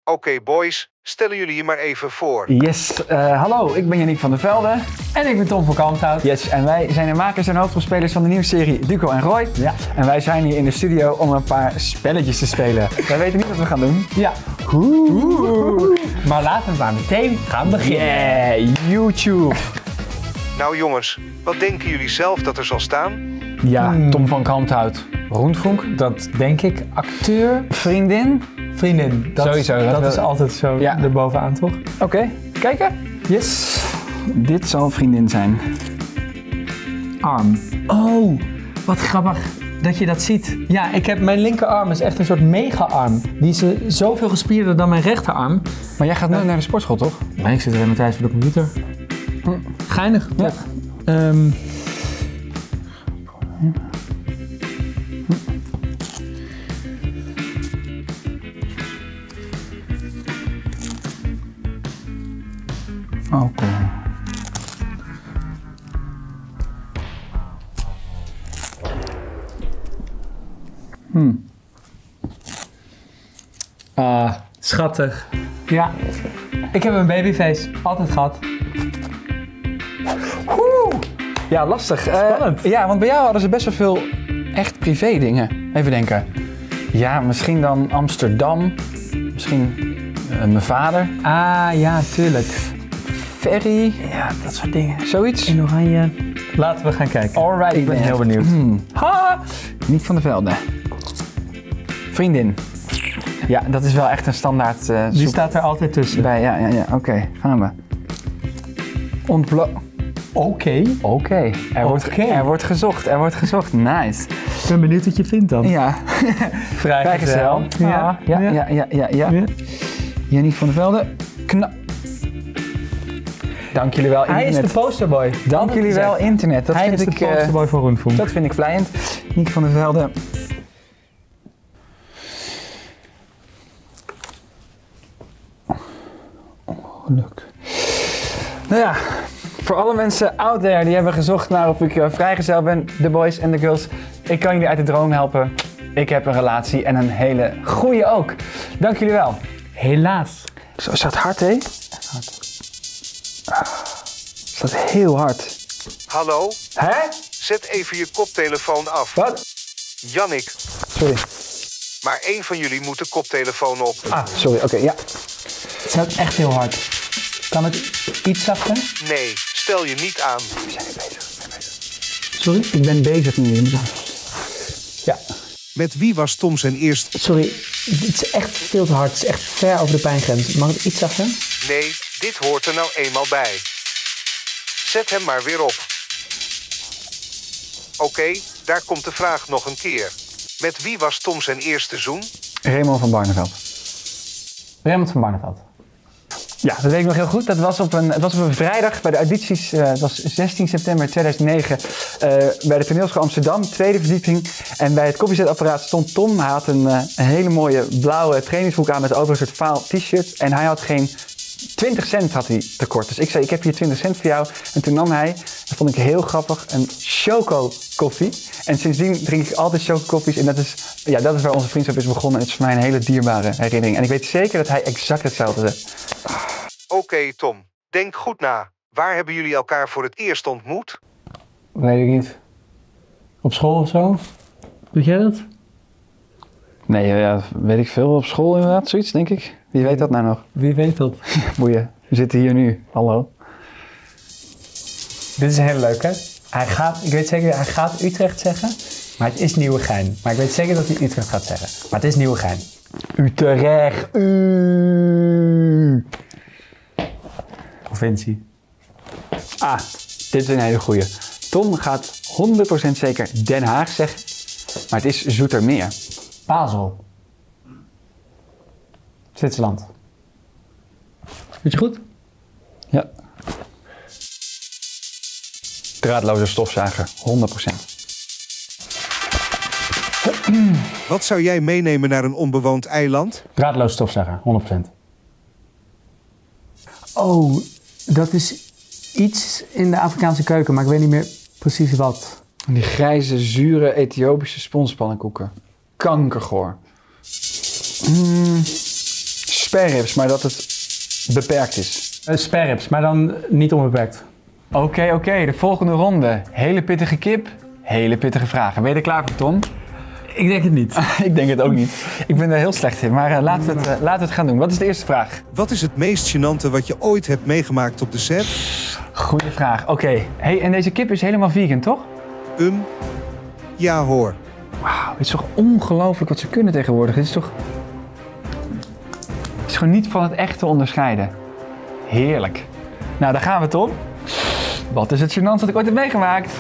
Oké, boys, stellen jullie je maar even voor. Yes, hallo, ik ben Yannick van der Velde. En ik ben Tom van Kalmthout. Yes, en wij zijn de makers en hoofdrolspelers van de nieuwe serie Duco en Roy. Ja. En wij zijn hier in de studio om een paar spelletjes te spelen. Wij weten niet wat we gaan doen. Ja. Maar laten we maar meteen gaan beginnen. Yeah, YouTube. Nou jongens, wat denken jullie zelf dat er zal staan? Ja, Tom van Kalmthout. Roentvonk. Dat denk ik. Acteur, Vriendin. vriendin. Sowieso, Dat dat is altijd zo Ja. erbovenaan, toch? Oké, kijken. Yes. Dit zal vriendin zijn. Arm. Oh, wat grappig dat je dat ziet. Ja, mijn linkerarm is echt een soort mega-arm. Die is zoveel gespierder dan mijn rechterarm. Maar jij gaat nooit naar de sportschool, toch? Maar ik zit er in mijn tijd voor de computer. Geinig. Ja. Oh, cool. Ah, schattig. Ja, ik heb een babyface. Altijd gehad. Ja, lastig. Spannend. Ja, want bij jou hadden ze best wel veel echt privé dingen. Even denken. Ja, misschien dan Amsterdam. Misschien mijn vader. Ah, ja, tuurlijk. Ferry. Ja, dat soort dingen. Zoiets. In oranje. Laten we gaan kijken. Alright, Ik ben man. heel benieuwd. Ha! Niet van der Velde. Vriendin. Ja, dat is wel echt een standaard Die zoek staat er altijd tussen. bij. Ja. Oké, gaan we. Oké. Oké. Er wordt gezocht. Nice. Ik ben benieuwd wat je vindt dan. Ja. Vrijgezel. Ja. Ja. Yannick van der Velde. Dank jullie wel, Hij internet. is de posterboy. Dank jullie wel, internet. Dat Hij vind is de ik, posterboy voor Roentvonk. dat vind ik vlijend. Yannick van der Velde. Ongeluk. Nou ja, voor alle mensen out there die hebben gezocht naar of ik vrijgezel ben, de boys en de girls, ik kan jullie uit de droom helpen. Ik heb een relatie en een hele goeie ook. Dank jullie wel. Helaas. Zo staat hard, hè? Staat heel hard. Hallo? Hè? Zet even je koptelefoon af. Wat? Jannik, Sorry. maar één van jullie moet de koptelefoon op. Sorry, oké, ja. Het staat echt heel hard. Kan het iets zachter? Nee, stel je niet aan. We zijn nu bezig. Sorry? Ik ben bezig nu. Ja. Met wie was Tom zijn eerste... Sorry, het is echt veel te hard. Het is echt ver over de pijngrens. Mag het iets zachter? Nee, dit hoort er nou eenmaal bij. Zet hem maar weer op. Oké, daar komt de vraag nog een keer. Met wie was Tom zijn eerste zoen? Raymond van Barneveld. Raymond van Barneveld. Ja, dat weet ik nog heel goed. Het was op een vrijdag bij de audities. Het was 16 september 2009 bij de toneelschool Amsterdam, tweede verdieping. En bij het koffiezetapparaat stond Tom. Hij had een hele mooie blauwe trainingsbroek aan met over een soort vaal t-shirt. En hij had geen 20 cent had hij tekort. Dus ik zei, ik heb hier 20 cent voor jou. En toen nam hij, dat vond ik heel grappig, een choco-koffie. En sindsdien drink ik altijd choco-koffies. En dat is waar onze vriendschap is begonnen. En het is voor mij een hele dierbare herinnering. En ik weet zeker dat hij exact hetzelfde zegt. Oké, Tom, denk goed na. Waar hebben jullie elkaar voor het eerst ontmoet? Weet ik niet. Op school of zo? Weet jij dat? Nee, ja, weet ik veel. Op school inderdaad, zoiets denk ik. Wie weet dat nou nog? Wie weet dat? Boeien, we zitten hier nu. Hallo. Dit is een hele leuke. Ik weet zeker, hij gaat Utrecht zeggen, maar het is Nieuwegein. Maar ik weet zeker dat hij Utrecht gaat zeggen. Maar het is Nieuwegein. Utrecht. Provincie. Dit is een hele goeie. Tom gaat 100% zeker Den Haag zeggen, maar het is Zoetermeer. Basel. Zwitserland. Weet je goed? Ja. Draadloze stofzuiger, 100%. Wat zou jij meenemen naar een onbewoond eiland? Draadloos stofzuiger, 100%. Oh, dat is iets in de Afrikaanse keuken, maar ik weet niet meer precies wat. Die grijze, zure Ethiopische sponspannenkoeken. Kankergoor. spareribs, maar dat het beperkt is. Spareribs, maar dan niet onbeperkt. Oké, de volgende ronde. Hele pittige kip, hele pittige vragen. Ben je er klaar voor, Tom? Ik denk het niet. Ik denk het ook niet. Ik ben er heel slecht in, maar laten we het gaan doen. Wat is de eerste vraag? Wat is het meest gênante wat je ooit hebt meegemaakt op de set? Goeie vraag. Oké. Hey, en deze kip is helemaal vegan, toch? Ja hoor. Wauw, het is toch ongelooflijk wat ze kunnen tegenwoordig. Het is gewoon niet van het echt te onderscheiden. Heerlijk. Nou, daar gaan we, Tom. Wat is het gênantste dat ik ooit heb meegemaakt?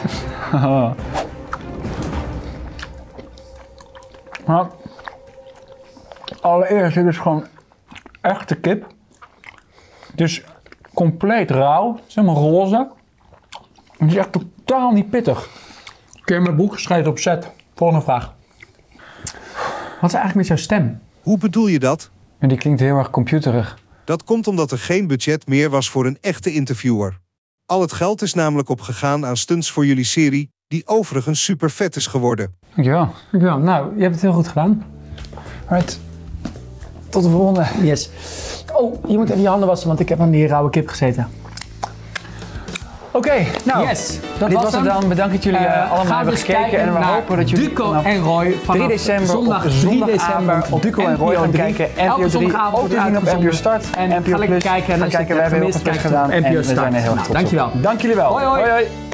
Nou, allereerst, dit is gewoon echte kip. Het is compleet rauw. Het is helemaal roze. Het is echt totaal niet pittig. Kun je mijn boek schrijven op set? Volgende vraag. Wat is eigenlijk met jouw stem? Hoe bedoel je dat? En die klinkt heel erg computerig. Dat komt omdat er geen budget meer was voor een echte interviewer. Al het geld is namelijk opgegaan aan stunts voor jullie serie, die overigens super vet is geworden. Dankjewel. Dankjewel. Nou, je hebt het heel goed gedaan. Alright. Tot de volgende. Yes. Oh, je moet even je handen wassen, want ik heb aan die rauwe kip gezeten. Oké, nou, Yes, dit was het dan. Bedankt dat jullie allemaal hebben gekeken. En we hopen dat jullie Duco en Roy vanaf 3 december zondag op 3 december op Duco en Roy gaan kijken. NPO 3 ook te zien op NPO Start. En NPO ga lekker Plus. kijken. Gaan kijken, we hebben heel veel best gedaan. En we zijn er heel erg trots op. Dankjewel. Dank jullie wel. Hoi, hoi. Hoi, hoi.